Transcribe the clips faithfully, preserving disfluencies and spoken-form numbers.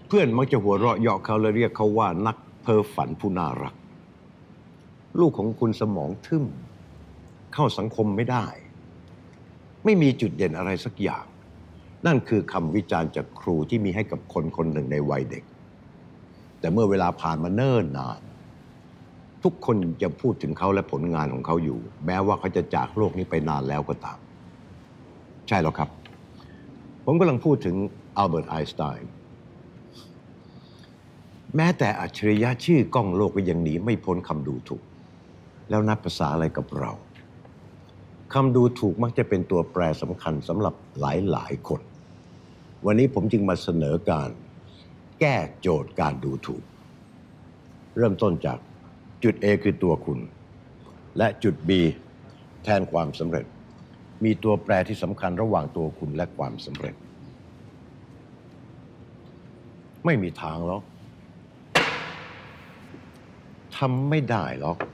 เพื่อนมักจะหัวเราะเยาะเขาและเรียกเขาว่านักเพ้อฝันผู้น่ารักลูกของคุณสมองทึ่มเข้าสังคมไม่ได้ไม่มีจุดเด่นอะไรสักอย่างนั่นคือคำวิจารณ์จากครูที่มีให้กับคนคนหนึ่งในวัยเด็กแต่เมื่อเวลาผ่านมาเนิ่นนานทุกคนจะพูดถึงเขาและผลงานของเขาอยู่แม้ว่าเขาจะจากโลกนี้ไปนานแล้วก็ตามใช่หรอครับผมกำลังพูดถึงอัลเบิร์ตไอน์สไตน์แม้แต่อัจฉริยะชื่อก้องโลกก็ยังหนีไม่พ้นคำดูถูกแล้วนับภาษาอะไรกับเราคำดูถูกมักจะเป็นตัวแปรสำคัญสำหรับหลายๆคนวันนี้ผมจึงมาเสนอการแก้โจทย์การดูถูกเริ่มต้นจากจุด A คือตัวคุณและจุด B แทนความสำเร็จมีตัวแปรที่สำคัญระหว่างตัวคุณและความสำเร็จไม่มีทางหรอกทำไม่ได้หรอก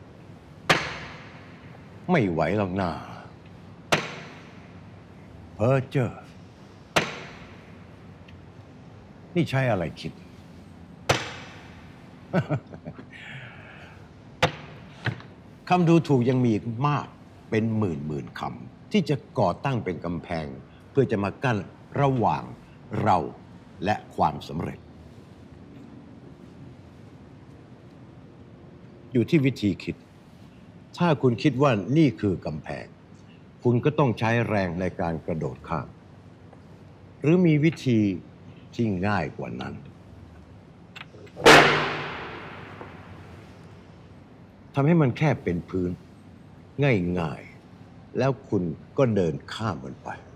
ไม่ไหวหรอกนะเพ้อเจ้อนี่ใช้อะไรคิด คำดูถูกยังมีอีกมากเป็นหมื่นหมื่นคำที่จะก่อตั้งเป็นกำแพงเพื่อจะมากั้นระหว่างเราและความสำเร็จอยู่ที่วิธีคิดถ้าคุณคิดว่านี่คือกำแพงคุณก็ต้องใช้แรงในการกระโดดข้ามหรือมีวิธีที่ง่ายกว่านั้นทำให้มันแค่เป็นพื้นง่ายๆแล้วคุณก็เดินข้ามมันไป